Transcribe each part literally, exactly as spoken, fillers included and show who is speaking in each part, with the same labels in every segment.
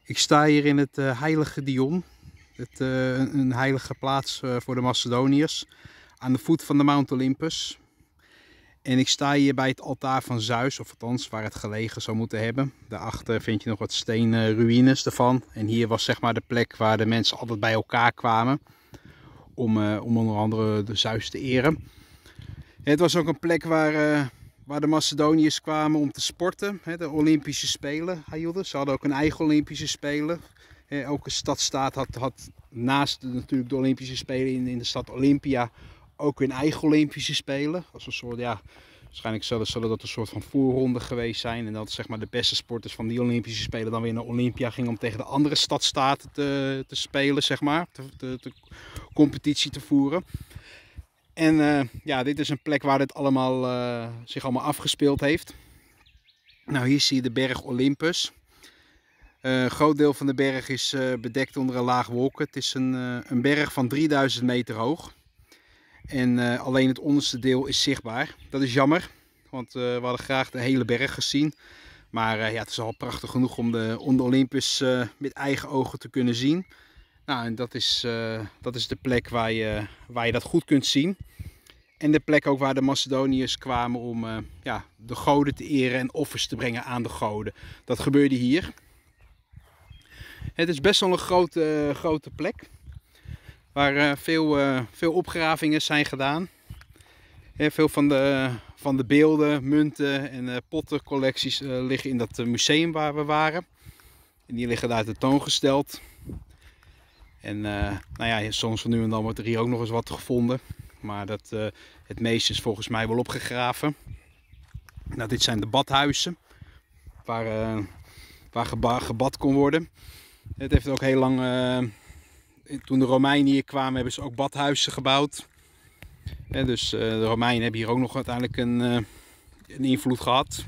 Speaker 1: Ik sta hier in het uh, heilige Dion, het, uh, een heilige plaats uh, voor de Macedoniërs, aan de voet van de Mount Olympus. En ik sta hier bij het altaar van Zeus, of althans waar het gelegen zou moeten hebben. Daarachter vind je nog wat stenen ruïnes ervan. En hier was zeg maar de plek waar de mensen altijd bij elkaar kwamen om, uh, om onder andere de Zeus te eren. Het was ook een plek waar, uh, waar de Macedoniërs kwamen om te sporten. De Olympische Spelen hielden. Ze hadden ook een eigen Olympische Spelen. Elke stadstaat had, had naast de, natuurlijk de Olympische Spelen in, in de stad Olympia ook hun eigen Olympische Spelen. Als een soort, ja, waarschijnlijk zullen, zullen dat een soort van voorronde geweest zijn. En dat zeg maar de beste sporters van die Olympische Spelen dan weer naar Olympia gingen om tegen de andere stadstaten te, te spelen, zeg maar. De, de, de competitie te voeren. En uh, ja, dit is een plek waar dit allemaal, uh, zich allemaal afgespeeld heeft. Nou, hier zie je de berg Olympus. Uh, een groot deel van de berg is uh, bedekt onder een laag wolken. Het is een, uh, een berg van drieduizend meter hoog. En uh, alleen het onderste deel is zichtbaar. Dat is jammer, want uh, we hadden graag de hele berg gezien. Maar uh, ja, het is al prachtig genoeg om de, om de Olympus uh, met eigen ogen te kunnen zien. Nou, en dat is, uh, dat is de plek waar je, waar je dat goed kunt zien. En de plek ook waar de Macedoniërs kwamen om uh, ja, de goden te eren en offers te brengen aan de goden. Dat gebeurde hier. Het is best wel een grote, uh, grote plek. Waar uh, veel, uh, veel opgravingen zijn gedaan. Ja, veel van de, van de beelden, munten en uh, pottencollecties uh, liggen in dat uh, museum waar we waren. En die liggen daar tentoongesteld. En uh, nou ja, soms van nu en dan wordt er hier ook nog eens wat gevonden. Maar dat, uh, het meeste is volgens mij wel opgegraven. Nou, dit zijn de badhuizen. Waar, uh, waar geba gebad kon worden. Het heeft ook heel lang... Uh, toen de Romeinen hier kwamen hebben ze ook badhuizen gebouwd. Ja, dus uh, de Romeinen hebben hier ook nog uiteindelijk een, uh, een invloed gehad.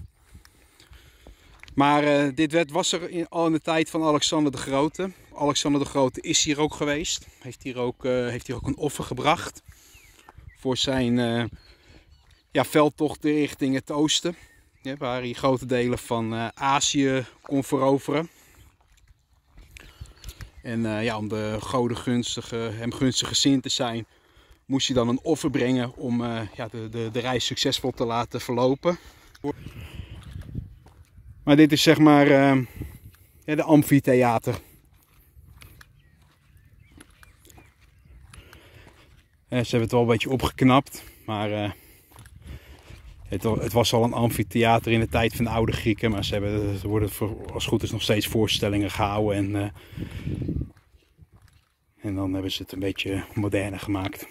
Speaker 1: Maar uh, dit werd, was er in, al in de tijd van Alexander de Grote. Alexander de Grote is hier ook geweest. Heeft hier ook, uh, heeft hier ook een offer gebracht. Voor zijn uh, ja, veldtochten richting het oosten. Ja, waar hij grote delen van uh, Azië kon veroveren. En uh, ja, om de goden gunstige, hem gunstig gezind te zijn, moest hij dan een offer brengen om uh, ja, de, de, de reis succesvol te laten verlopen. Maar dit is zeg maar uh, ja, de amfitheater. Uh, ze hebben het wel een beetje opgeknapt, maar uh, het, het was al een amfitheater in de tijd van de oude Grieken. Maar ze hebben, er worden voor, als het goed is nog steeds voorstellingen gehouden en, uh, en dan hebben ze het een beetje moderner gemaakt.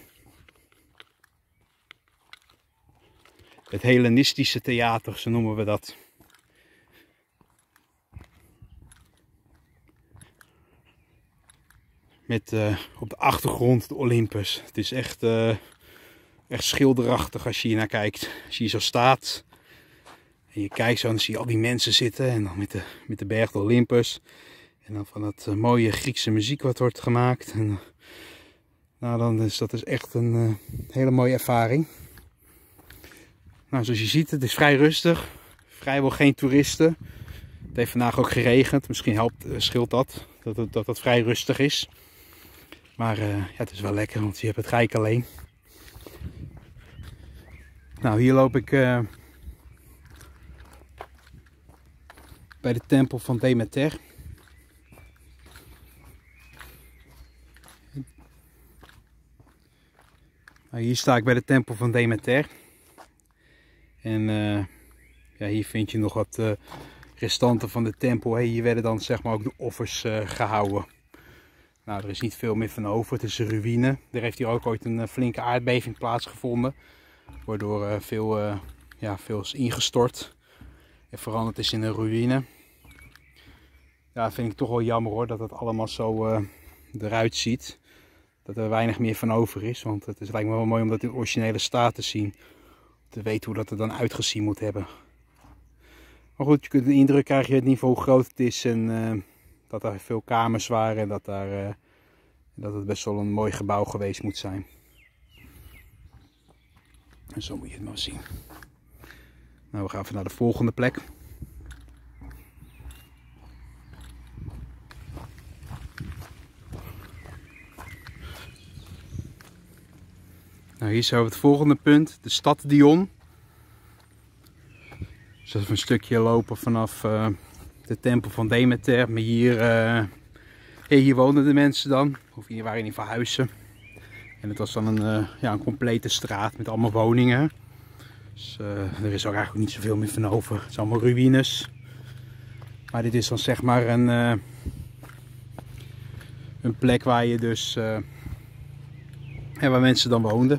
Speaker 1: Het Hellenistische theater, zo noemen we dat. Met uh, op de achtergrond de Olympus. Het is echt, uh, echt schilderachtig als je hier naar kijkt. Als je hier zo staat en je kijkt zo, dan zie je al die mensen zitten. En dan met de, met de berg de Olympus. En dan van dat uh, mooie Griekse muziek wat wordt gemaakt. En, uh, nou, dan is dat is echt een uh, hele mooie ervaring. Nou, zoals je ziet, het is vrij rustig. Vrijwel geen toeristen. Het heeft vandaag ook geregend. Misschien helpt, uh, scheelt dat, dat het, dat het vrij rustig is. Maar uh, ja, het is wel lekker, want je hebt het Rijk alleen. Nou, hier loop ik uh, bij de tempel van Demeter. Nou, hier sta ik bij de tempel van Demeter. En uh, ja, hier vind je nog wat uh, restanten van de tempel. Hey, hier werden dan zeg maar ook de offers uh, gehouden. Nou, er is niet veel meer van over. Het is een ruïne. Er heeft hier ook ooit een uh, flinke aardbeving plaatsgevonden. Waardoor uh, veel, uh, ja, veel is ingestort. En veranderd is in een ruïne. Ja, dat vind ik toch wel jammer hoor. Dat het allemaal zo uh, eruit ziet. Dat er weinig meer van over is. Want het is, lijkt me wel mooi om dat in originele staat te zien. Te weten hoe dat er dan uitgezien moet hebben. Maar goed, je kunt een indruk krijgen in ieder geval hoe groot het is. En uh, dat er veel kamers waren. En dat, daar, uh, dat het best wel een mooi gebouw geweest moet zijn. En zo moet je het maar zien. Nou, we gaan even naar de volgende plek. Nou, hier zo het volgende punt, de stad Dion. Dus even een stukje lopen vanaf uh, de tempel van Demeter. Maar hier, uh, hier woonden de mensen dan, of hier waren in ieder geval huizen. En het was dan een, uh, ja, een complete straat met allemaal woningen. Dus uh, er is ook eigenlijk niet zoveel meer van over. Het is allemaal ruïnes. Maar dit is dan zeg maar een, uh, een plek waar je dus, uh, ja, waar mensen dan woonden.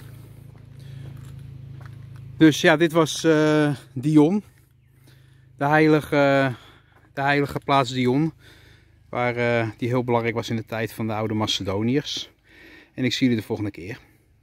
Speaker 1: Dus ja, dit was uh, Dion. De heilige, de heilige plaats Dion. Waar, uh, die heel belangrijk was in de tijd van de oude Macedoniërs. En ik zie jullie de volgende keer.